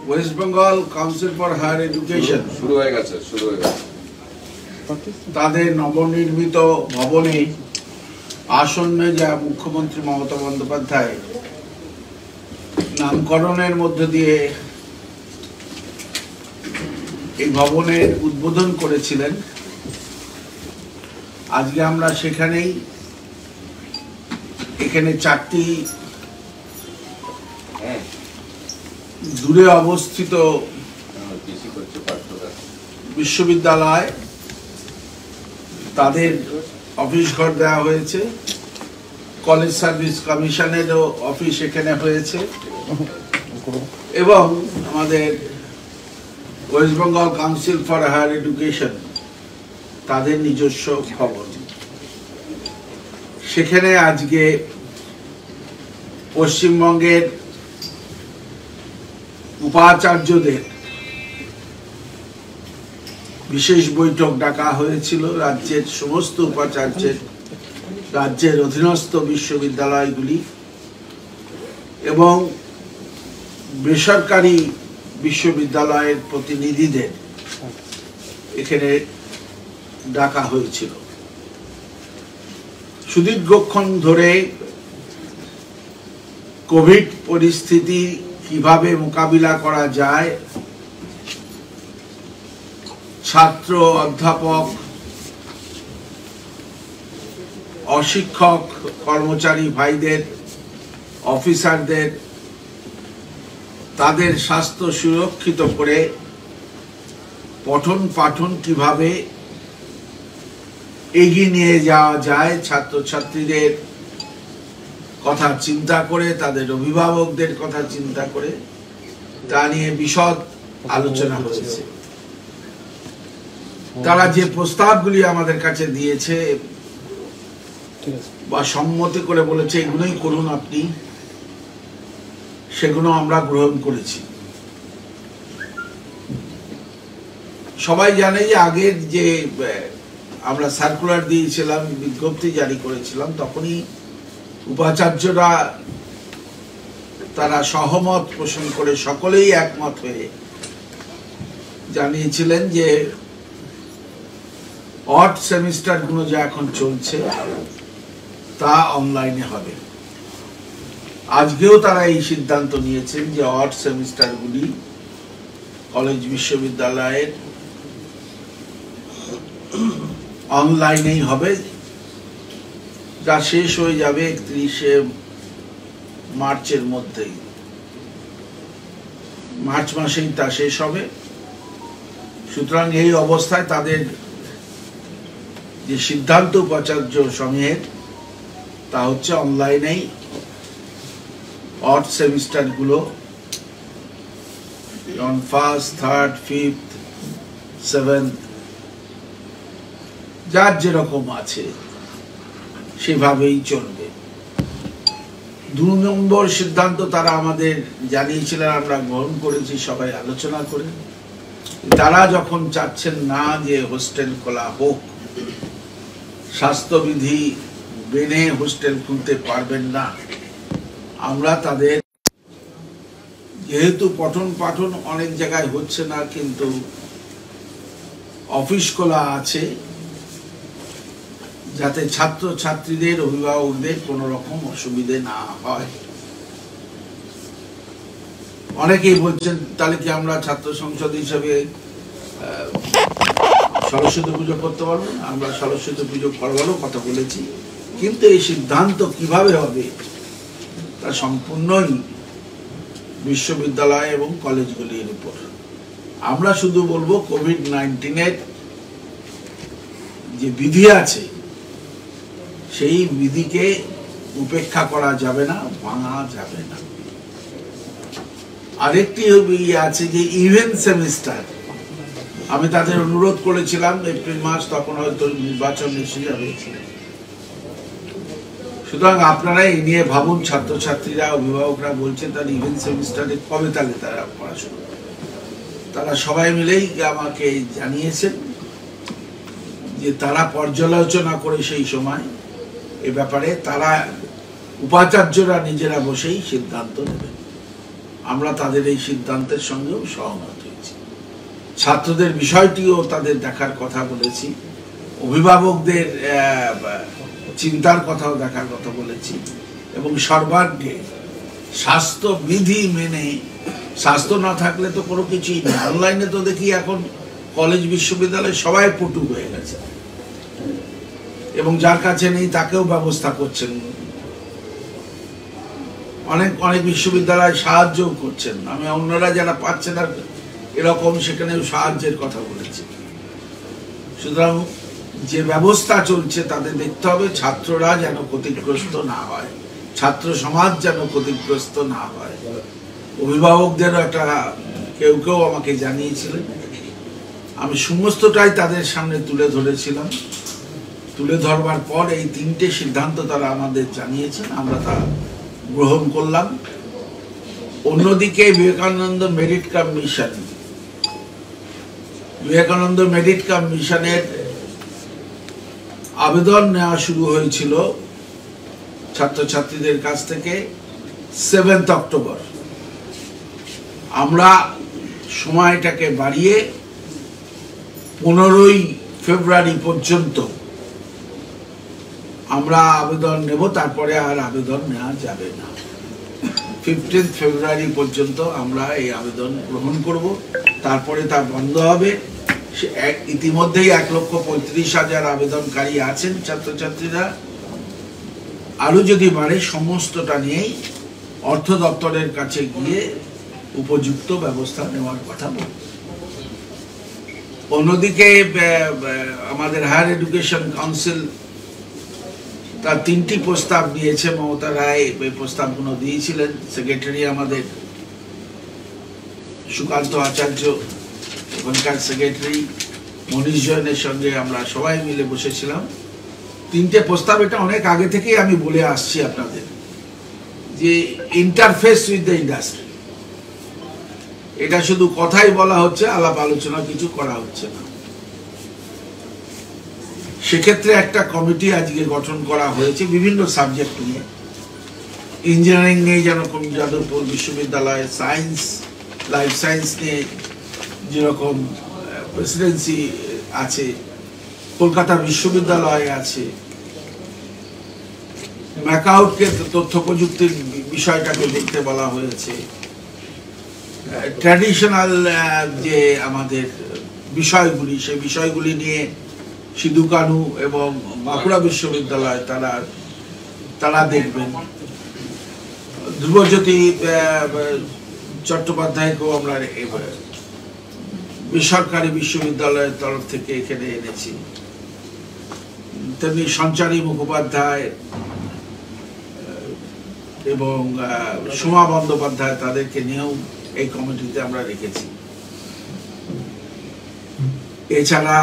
West Bengal council for higher education তাদের নবনির্মিত ভবনে আসন্নে যা মুখ্যমন্ত্রী মমতা বন্দ্যোপাধ্যায় নামকরণের মধ্য দিয়ে এই ভবনের উদ্বোধন করেছিলেন, আজকে আমরা সেখানেই এখানে 4টি দূরে অবস্থিত বিশ্ববিদ্যালয় তাদের অফিস ঘর দেওয়া হয়েছে। কলেজ সার্ভিস কমিশনেরও অফিস এখানে হয়েছে এবং আমাদের West Bengal council for higher education তাদের নিজস্ব ভবন। সেখানে আজকে পশ্চিমবঙ্গের উপাচার্যদের বিশেষ বৈঠক ডাকা হয়েছিল। রাজ্যের সমস্ত উপাচার্যের, রাজ্যের অধীনস্থ বিশ্ববিদ্যালয়গুলি এবং বেসরকারি বিশ্ববিদ্যালয়ের প্রতিনিধিদের এখানে ডাকা হয়েছিল। সুদীর্ঘক্ষণ ধরে কোভিড পরিস্থিতি কিভাবে মোকাবিলা করা যায়, ছাত্র, অধ্যাপক, অশিক্ষক কর্মচারী ভাইদের, অফিসারদের তাদের স্বাস্থ্য সুরক্ষিত করে পঠন পাঠন কিভাবে এগিয়ে নিয়ে যাওয়া যায়, ছাত্রছাত্রীদের কথা চিন্তা করে, তাদের অভিভাবকদের কথা চিন্তা করে তা নিয়ে বিশদ আলোচনা হয়েছে। তারা যে প্রস্তাবগুলি আমাদের কাছে দিয়েছে বা সম্মতি করে বলেছে এগুলোই করুন আপনি, সেগুলো আমরা গ্রহণ করেছি। সবাই জানে যে আগের যে আমরা সার্কুলার দিয়েছিলাম, বিজ্ঞপ্তি জারি করেছিলাম, তখনই উপাচার্যরা তারা সহমত পোষণ করে সকলেই একমত হয়ে জানিয়েছিলেন যে অড সেমিস্টার গুলো যা এখন চলছে তা অনলাইনে হবে। আজকেও তারা এই সিদ্ধান্ত নিয়েছেন যে অড সেমিস্টার গুলি কলেজ বিশ্ববিদ্যালয়ের অনলাইনেই হবে, যা শেষ হয়ে যাবে 31শে মার্চের মধ্যেই। মার্চ মাসেই তা শেষ হবে। সুতরাং এই অবস্থায় তাদের যে সিদ্ধান্ত উপাচার্য সমূহের তা হচ্ছে অনলাইনেই অড সেমিস্টার গুলো on 1st, 3rd, 5th, 7th যার যেরকম আছে সেভাবেই চলবে। 2 নম্বর সিদ্ধান্ত তারা আমাদের জানিয়েছিলেন, আমরা গ্রহণ করেছি সবাই আলোচনা করে। তারা যখন চাচ্ছেন না যে হোস্টেল খোলা হোক, স্বাস্থ্যবিধি মেনে হোস্টেল খুলতে পারবেন না, আমরা তাদের যেহেতু পঠন পাঠন অনেক জায়গায় হচ্ছে না কিন্তু অফিস খোলা আছে, যাতে ছাত্র ছাত্রীদের, অভিভাবকদের কোনো রকম অসুবিধে না হয়। অনেকেই বলছেন তাহলে কি আমরা ছাত্র সংসদ হিসেবে সরস্বতী পুজো করতে পারবো? আমরা সরস্বতী পুজো করবারও কথা বলেছি, কিন্তু এই সিদ্ধান্ত কিভাবে হবে তা সম্পূর্ণই বিশ্ববিদ্যালয় এবং কলেজগুলির উপর। আমরা শুধু বলবো কোভিড-19 যে বিধি আছে সেই বিধিকে উপেক্ষা করা যাবে না, ভাঙা যাবে না। আরেকটি আছে যে ইভেন্ট সেমিস্টার, আমি তাদের অনুরোধ করেছিলাম এপ্রিল মাস, তখন হয়তো নির্বাচন এসে যাবে। সুতরাং আপনারা এই নিয়ে ভাবুন, ছাত্রছাত্রীরা, অভিভাবকরা বলছেন তার ইভেন্ট সেমিস্টারে কবে তাহলে তারা পড়াশোনা। তারা সবাই মিলেই আমাকে জানিয়েছেন যে তারা পর্যালোচনা করে সেই সময় এ ব্যাপারে তারা উপাচার্যরা নিজেরা বসেই সিদ্ধান্ত নেবেন। আমরা তাদের এই সিদ্ধান্তের সঙ্গেও সহমত হয়েছি। ছাত্রদের বিষয়টিও তাদের দেখার কথা বলেছি, অভিভাবকদের চিন্তার কথাও দেখার কথা বলেছি, এবং সর্বাগ্রে স্বাস্থ্যবিধি মেনে, স্বাস্থ্য না থাকলে তো কোনো কিছুই নেই। অনলাইনে তো দেখি এখন কলেজ বিশ্ববিদ্যালয় সবাই পটু হয়ে গেছে, এবং যার কাছে নেই তাকেও ব্যবস্থা করছেন, অনেক অনেক বিশ্ববিদ্যালয় সাহায্যও করছেন। আমি অন্যরা যারা পাচ্ছে না এরকম সেখানেও সাহায্যের কথা বলেছি। সুতরাং যে ব্যবস্থা চলছে তাতে দেখতে হবে ছাত্ররা যেন ক্ষতিগ্রস্ত না হয়, ছাত্র সমাজ যেন ক্ষতিগ্রস্ত না হয়। অভিভাবকদেরও একটা কেউ কেউ আমাকে জানিয়েছিলেন, আমি সমস্তটাই তাদের সামনে তুলে ধরেছিলাম। তুলে ধরবার পর এই 3টে সিদ্ধান্ত তারা আমাদের জানিয়েছেন, আমরা তা গ্রহণ করলাম। অন্যদিকে বিবেকানন্দ মেরিট কাম মিশনের আবেদন নেওয়া শুরু হয়েছিল ছাত্রছাত্রীদের কাছ থেকে 7 অক্টোবর। আমরা সময়টাকে বাড়িয়ে 15 ফেব্রুয়ারি পর্যন্ত আমরা আবেদন নেব, তারপরে আর আবেদন নেওয়া যাবে না। 15 ফেব্রুয়ারি পর্যন্ত আমরা এই আবেদন গ্রহণ করব, তারপরে তা বন্ধ হবে। ইতিমধ্যেই 1,35,000 আবেদনকারী আছেন ছাত্রছাত্রীরা, আরো যদি বাড়ে সমস্তটা নিয়েই অর্থ দপ্তরের কাছে গিয়ে উপযুক্ত ব্যবস্থা নেওয়ার কথা বলব। অন্যদিকে আমাদের হায়ার এডুকেশন কাউন্সিল তার 3টি প্রস্তাব দিয়েছে। মমতা রায় এই প্রস্তাবগুলো দিয়েছিলেন, সেক্রেটারি আমাদের সুকান্ত আচার্য, ওখানকার সেক্রেটারি মনীষ জৈনের সঙ্গে আমরা সবাই মিলে বসেছিলাম। 3টে প্রস্তাব, এটা অনেক আগে থেকেই আমি বলে আসছি আপনাদের, যে ইন্টারফেস উইথ দ্য ইন্ডাস্ট্রি, এটা শুধু কথাই বলা হচ্ছে, আলাপ আলোচনা কিছু করা হচ্ছে না। সেক্ষেত্রে একটা কমিটি আজকে গঠন করা হয়েছে বিভিন্ন সাবজেক্ট নিয়ে। ইঞ্জিনিয়ারিং নিয়ে যেরকম যাদবপুর বিশ্ববিদ্যালয়, সায়েন্স, লাইফ সায়েন্স নিয়ে যেরকম প্রেসিডেন্সি আছে, কলকাতা বিশ্ববিদ্যালয় আছে, ম্যাকাউটকে তথ্য প্রযুক্তির বিষয়টাকে দেখতে বলা হয়েছে, ট্র্যাডিশনাল যে আমাদের বিষয়গুলি, সেই বিষয়গুলি নিয়ে সিধু কানু এবং বাঁকুড়া বিশ্ববিদ্যালয় তারা দেখবেন। ধ্রুবজ্যোতি চট্টোপাধ্যায়কেও আমরা বেসরকারি বিশ্ববিদ্যালয়ের তরফ থেকে এখানে এনেছি। তেমনি সঞ্চারী মুখোপাধ্যায় এবং সোমা বন্দ্যোপাধ্যায়, তাদেরকে নিয়েও এই কমিটিতে আমরা রেখেছি। এছাড়া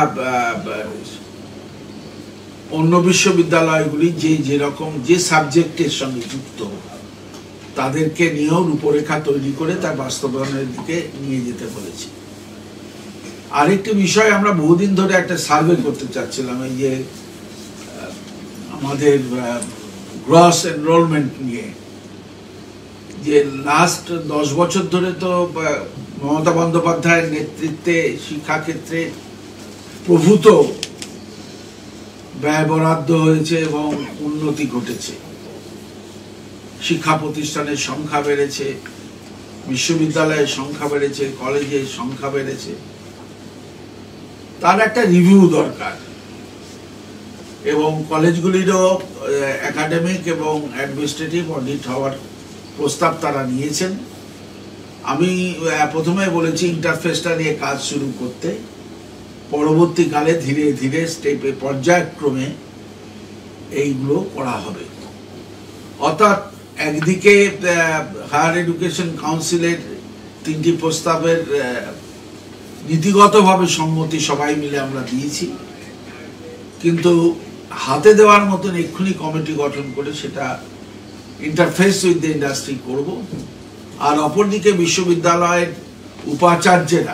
অন্য বিশ্ববিদ্যালয়গুলি যেরকম যে সাবজেক্টের সঙ্গে যুক্ত, তাদেরকে নিয়েও রূপরেখা তৈরি করে তার বাস্তবায়নের দিকে নিয়ে যেতে বলেছি। আরেকটি বিষয়, আমরা বহুদিন ধরে একটা সার্ভে করতে চাচ্ছিলাম, এই যে আমাদের গ্রস এনরোলমেন্ট নিয়ে, যে লাস্ট 10 বছর ধরে তো মমতা বন্দ্যোপাধ্যায়ের নেতৃত্বে শিক্ষাক্ষেত্রে প্রভূত ব্যয় বরাদ্দ হয়েছে এবং উন্নতি ঘটেছে। শিক্ষা প্রতিষ্ঠানের সংখ্যা বেড়েছে, বিশ্ববিদ্যালয়ের সংখ্যা বেড়েছে, কলেজের সংখ্যা বেড়েছে। তার একটা রিভিউ দরকার, এবং কলেজগুলিরও একাডেমিক এবং অ্যাডমিনিস্ট্রেটিভ অডিট হওয়ার প্রস্তাব তারা নিয়েছেন। আমি প্রথমে বলেছি ইন্টারফেসটা নিয়ে কাজ শুরু করতে, পরবর্তীকালে ধীরে ধীরে স্টেপে পর্যায়ক্রমে এইগুলো করা হবে। অর্থাৎ একদিকে হায়ার এডুকেশন কাউন্সিলের 3টি প্রস্তাবের নীতিগতভাবে সম্মতি সবাই মিলে আমরা দিয়েছি, কিন্তু হাতে দেওয়ার মতন এক্ষুনি কমিটি গঠন করে সেটা ইন্টারফেস উইথ দ্য ইন্ডাস্ট্রি করব। আর অপরদিকে বিশ্ববিদ্যালয়ের উপাচার্যেরা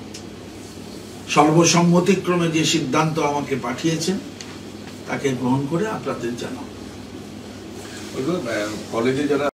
সর্বসম্মতিক্রমে যে সিদ্ধান্ত আমাকে পাঠিয়েছেন তাকে গ্রহণ করে আপনাদের জানাবো। কলেজে যারা